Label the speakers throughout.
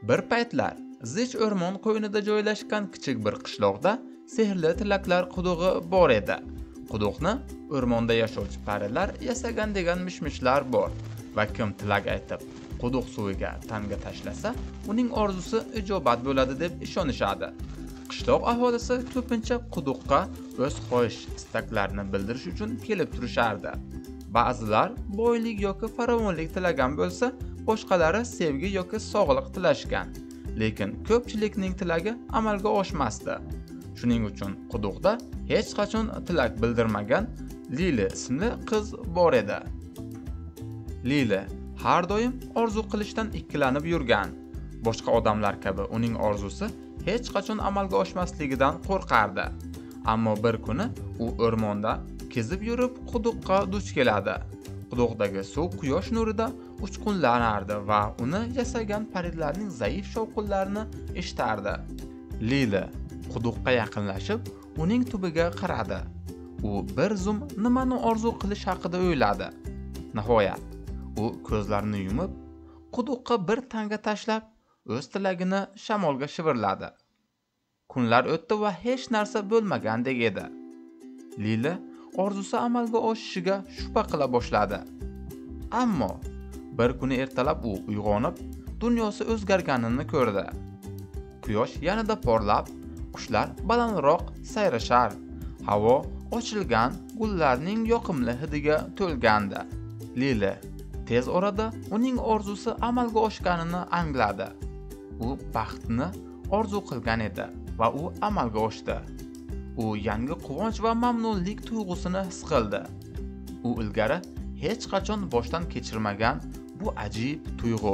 Speaker 1: Bir paytlar zich o'rmon qo'ynida joylashgan kichik bir qishloqda sehrli tilaklar qudug'i bor edi. Quduqni o'rmonda yashovchi parilar yasagan degan mishmishlar bor va kim tilak aytib quduq suviga tanga tashlasa, uning orzusi ijobat bo'ladi deb ishonishadi. Qishloq aholisi ko'pincha quduqqa o'z xohish istaklarini bildirish uchun kelib turishardi. Ba'zilar boylik yoki farovonlik tilagan bo'lsa, boshqalari sevgi yoki sog'liq tilashgan. Lekin ko'pchilikning tilagi amalga oshmasdi. Shuning uchun quduqda hech qachon tilak bildirmagan Lili ismli qiz bor edi. Lili har doim orzu qilishdan ikkilanib yurgan. Boshqa odamlar kabi uning orzusi hech qachon amalga oshmasligidan qo'rqardi. Ammo bir kuni u o'rmonda kezib yurib quduqqa duch keladi. Quduqdagi suv quyosh nurida uchqunlanardi va uni yasagan parilarning zaif shovqinlarini eshitardi. Lili quduqqa yaqinlashib, uning tubiga qaradi. U bir zum nimani orzu qilish haqida o'yladi. Nihoyat, u ko'zlarini yumib, quduqqa bir tanga tashlab, o'z tilagini shamolga shivirladi. Kunlar o'tdi va hech narsa bo'lmagandek edi. Lili orzusi amalga oshishiga shubha qila boshladi. Ammo bir kuni ertalab u uyg'onib, dunyosi o'zgarganini ko'rdi. Quyosh yanada porlab, qushlar balandroq sayrashar, havo ochilgan gullarning yoqimli hidiga to'lgandi. Lili tez orada uning orzusi amalga oshganini angladi. U baxtni orzu qilgan edi va u amalga oshdi. U yangi quvonch va mamnunlik tuyg'usini his qildi. U ilgari hech qachon boshdan kechirmagan bu ajib tuyg'u.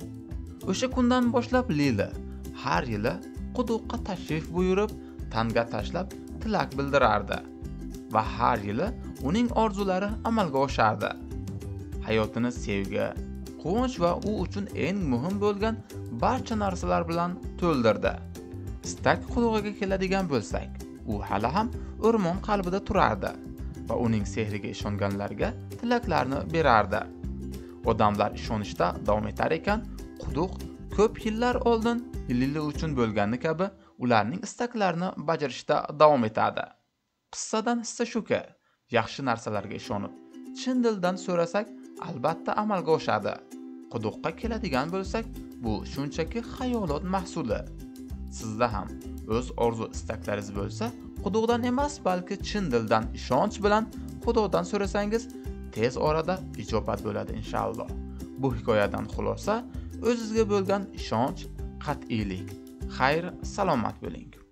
Speaker 1: O'sha kundan boshlab Lili har yili quduqqa tashrif buyurib, tanga tashlab tilak bildirardi va har yili uning orzulari amalga oshardi. Hayotini sevgi, quvonch va u uchun eng muhim bo'lgan barcha narsalar bilan to'ldirdi. Istak qudug'iga keladigan bo'lsak, u hali ham o'rmon qalbida turardi va uning sehriga ishonganlarga tilaklarni berardi. Odamlar ishonishda davom etar ekan, quduq ko'p yillar oldin Lili uchun bo'lgani kabi ularning istaklarini bajarishda davom etadi. Qissadan hissa shuki, yaxshi narsalarga ishonib, chin dildan so'rasak, albatta amalga oshadi. Quduqqa keladigan bo'lsak, bu shunchaki xayolot mahsuli. Sizda ham o'z orzu istaklaringiz bo'lsa, quduqdan emas, balki chin dildan ishonch bilan Xudodan so'rasangiz, tez orada ijobat bo'ladi inshaalloh. Bu hikoyadan xulosa o'zingizga bo'lgan ishonch, qat'iylik. Xayr, salomat bo'ling.